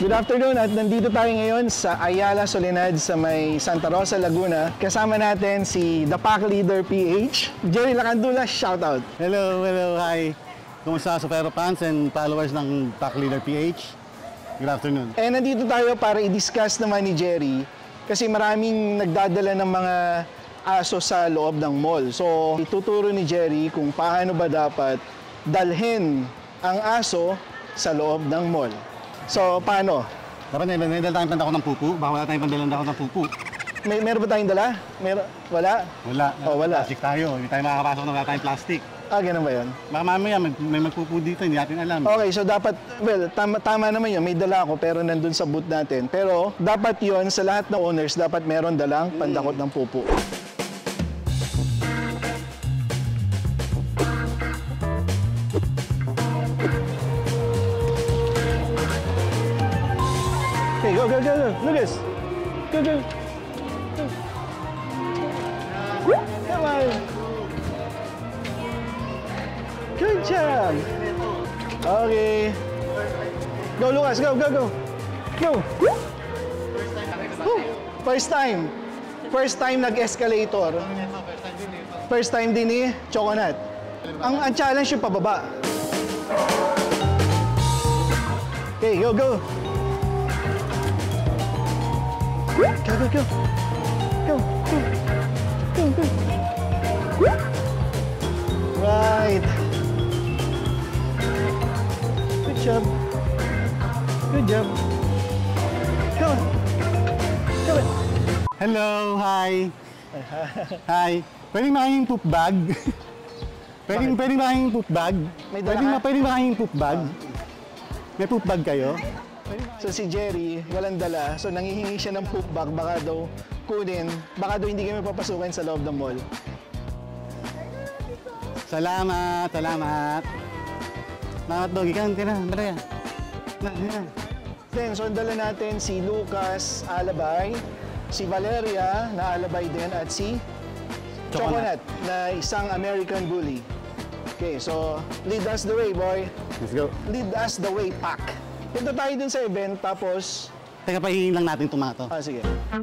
Good afternoon at nandito tayo ngayon sa Ayala Soledad sa may Santa Rosa, Laguna. Kasama natin si The Pack Leader PH, Jerry Lacandula, shoutout. Hello, hi. Kumusta sa Pero fans and followers ng Pack Leader PH? Good afternoon. And nandito tayo para i-discuss naman ni Jerry kasi maraming nagdadala ng mga aso sa loob ng mall. So, ituturo ni Jerry kung paano ba dapat dalhin ang aso sa loob ng mall. So, paano? Dapat may dala tayong pandakot ng pupu. Baka wala tayong pandakot ng pupu. Meron ba tayong dala? Wala? Wala. Oh, wala. Plastic tayo. Hindi tayo makakapasok na wala tayong plastic. Ganun ba yun? Baka mamaya may magpupu dito, hindi natin alam. Okay, so dapat, well, tama naman yun. May dala ako pero nandun sa booth natin. Pero dapat yun, sa lahat ng owners, dapat meron dalang pandakot ng pupu. Okay, go. Lucas. Go. Come on. Good job. Okay. Go, Lucas. Go. First time nag-escalator. First time din ni Choconut. Ang challenge yung pababa. Okay, go. Go. Right. Good job. Come on. Hello, hi. Hi. Pwedeng makahing poop bag? Pwedeng makahing poop bag? Pwedeng makahing poop bag? May poop bag kayo? So si Jerry, walang dala. So nangihingi siya ng poop bag. Baka daw kunin. Baka daw hindi kami papasukin sa loob ng mall. Salamat. Salamat, Doggy. Ka na. Baraya. Then, so dala natin si Lucas Alabay, si Valeria na Alabay din, at si Choconut na isang American Bully. Okay, so lead us the way, boy. Let's go. Lead us the way, Pack. Punta tayo dun sa event, tapos... Teka, pahingin lang natin tomato. Sige.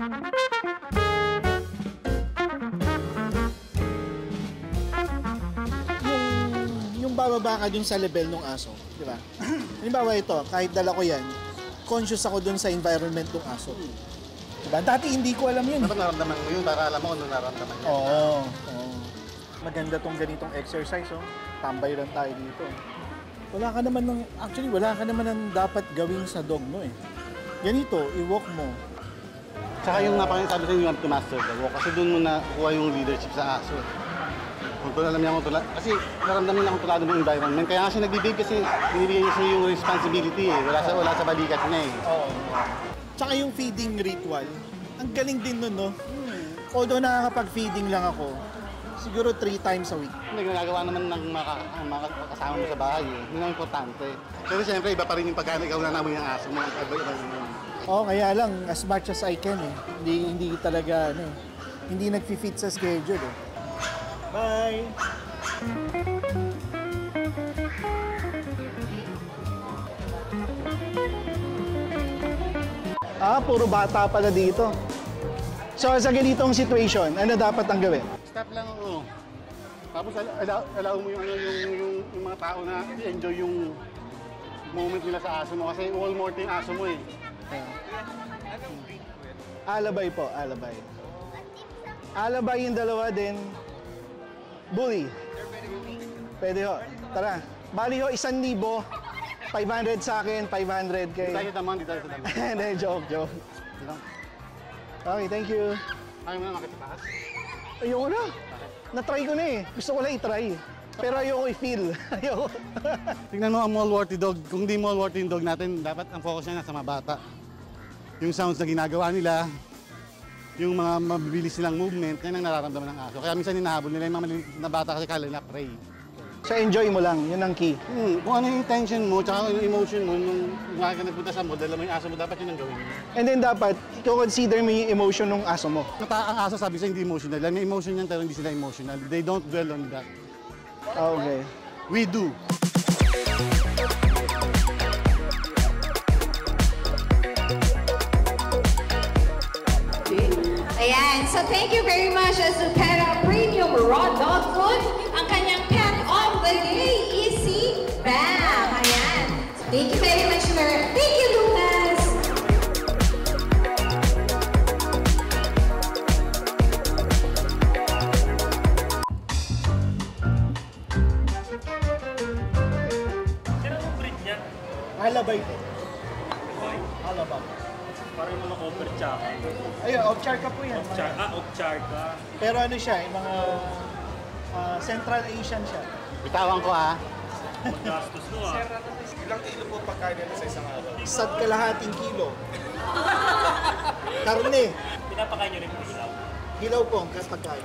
Yung bababa ka dun sa level ng aso, di ba? Halimbawa ito, kahit dala ko yan, conscious ako dun sa environment ng aso. Diba? Dati hindi ko alam yun. Dapat naramdaman mo yun para alam mo kung naramdaman niya. Oo. Maganda tong ganitong exercise, oh. Tambay lang tayo dito. Wala ka naman ng dapat gawin sa dog mo eh. Ganito, i-walk mo. Tsaka yung napakita sa'yo, you have to master the walk. Kasi doon mo nakuha yung leadership sa aso. Kung alam niya kung tulad, kasi naramdamin niya kung tulad ng environment. Kaya nga siya nagbibig kasi binibigyan niya sa'yo yung responsibility eh. Wala sa balikat niya eh. Oo. Tsaka yung feeding ritual, ang galing din nun, no? Although nakakapag-feeding lang ako, siguro 3 times a week. Hindi, ginagawa naman ng mga kasama mo sa bahay eh. Yun ang importante. Pero siyempre, iba pa rin yung pagkano ikaw nanamoy ng aso mo. Oo, kaya lang, as much as I can eh. Hindi talaga, hindi nag-fit sa schedule eh. Bye! Puro bata pala dito. So, sa ganitong situation, ano dapat ang gawin? Stop lang ako. Tapos allow mo yung mga tao na enjoy yung moment nila sa aso mo kasi all morting aso mo eh. Alabay po, Alabay. Alabay yung dalawa din. Bully. Pwede ho. Tara. Bali ho, 1,000. 500 sa akin, 500 kay... Di tayo sa daman. Hindi, joke. Okay, thank you. Ayaw mo na makita taas? Ayoko na. Na-try ko na eh. Gusto ko lang i-try. Pero ayoko i-feel. Ayoko. Tingnan mo ang mall-worthy dog. Kung di mall-worthy yung dog natin, dapat ang focus niya nasa mga bata. Yung sounds na ginagawa nila, yung mga mabibilis nilang movement, yan ang nararamdaman ng aso. Kaya minsan hinahabol nila yung mga maliit na bata kasi kala nila prey. So enjoy mo lang, yun ang key. Kung ano yung intention mo, tsaka yung emotion mo, nung mga ka nagpunta sa mall, dala mo yung aso mo, dapat yun ang gawin mo. And then dapat, i-consider mo yung emotion ng aso mo. Ang aso sabi sa hindi emotional. May emotion yan pero hindi sila emotional. They don't dwell on that. Okay. We do. So thank you very much to Pera Premium Raw Dog Food. Ang kanyang pet of the day is si Bam. Ayan. Thank you very much, Mer. Thank you, Lucas. Alabay po. Alabay. Parang yung mga Ovcharka. Ayun, Ovcharka po yan. Ovcharka. Pero ano siya, yung mga Central Asian siya. Bitawan ko ha. Maggastos ko ah. Ilang kilo po pagkain nila sa isang araw? Isa't kalahating kilo. Karne. Pinapakain nyo rin po ilaw. Hilaw po ang pagkain.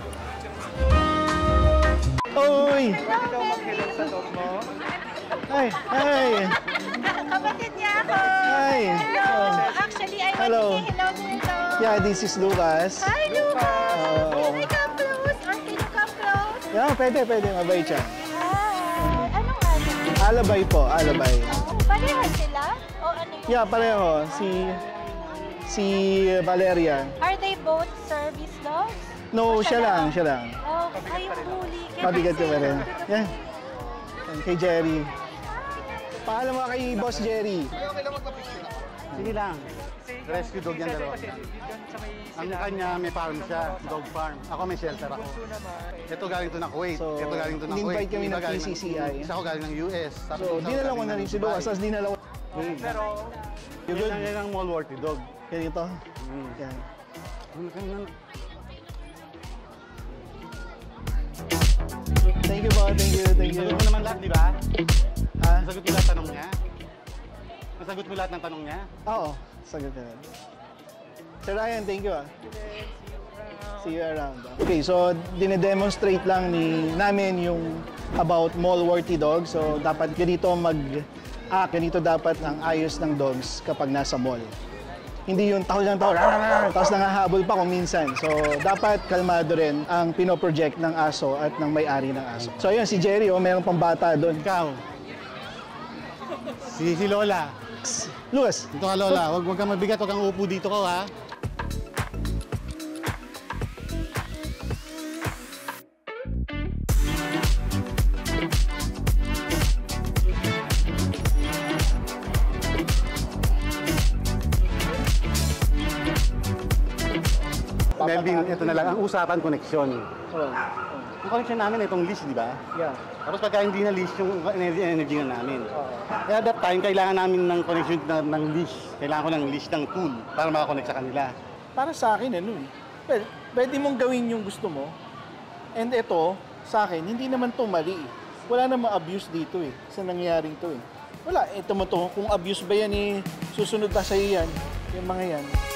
Oy! Ikaw mag-hello sa dog mo? Hi! Hi! Kapatid niya ako. Hi! Hello. Actually, I Hello. want to say hello to hello. Yeah, this is Lucas. Hi, Lucas. Oh. Can I come close? Or can you come close? Yeah, pwede. Mabait siya. Hi. Anong ano? Alabay po, alabay. Oh, pareho sila? O ano yun? Yeah, pareho. Si Valeria. Are they both service dogs? No, O siya lang. Oh, ayong huli. Mabigat ka pa rin. Yan. Kay Jerry. Paalam mo kay Boss Jerry. Okay lang magpa-picture ako. Sige lang. Rescue dog yan dalawa. Ang kanya may farm siya, dog farm. Ako may shelter ako. Ito galing to ng Kuwait. So, Ito galing to ng Kuwait. in-invite kami Iba ng galing PCCI. Isa ko galing ng US. So, dinala ko na rin si Lucas. Tapos dinala ko. Pero, You good? Yan ang mall worthy dog. Ganito. Yan. Thank you po, thank you. Nasagot mo naman lahat, di ba? Ha? Nasagot mo lahat tanong niya? Nasagot mo lahat ng tanong niya? Oo, sagot na. Sir Ryan, thank you ah. See you around. Okay, so dinedemonstrate lang namin yung about mall-worthy dogs. So dapat ganito ganito dapat ang ayos ng dogs kapag nasa mall. Hindi yung tahol ng tahol, tapos nangahabol pa kung minsan. So dapat kalmado rin ang pinoproject ng aso at ng may-ari ng aso. So ayun, si Jerry, meron pang bata doon. Ikaw. Si Lola. Lucas, Ito ka Lola, huwag kang mabigat, huwag kang upo dito ko ha. Melvin, ito na lang. Ang usapan, connection. Ang connection namin, itong leash, di ba? yeah. Tapos pagka hindi na leash, yung energy na namin. Kaya that time, kailangan namin ng connection ng leash. Kailangan ko ng leash ng tool para makakonect sa kanila. Para sa akin, well, pwede mong gawin yung gusto mo. And ito, sa akin, hindi naman to mali. Wala namang abuse dito sa nangyayaring to Wala, ito mo to. Kung abuse ba yan susunod na sa'yo yan, yung mga yan.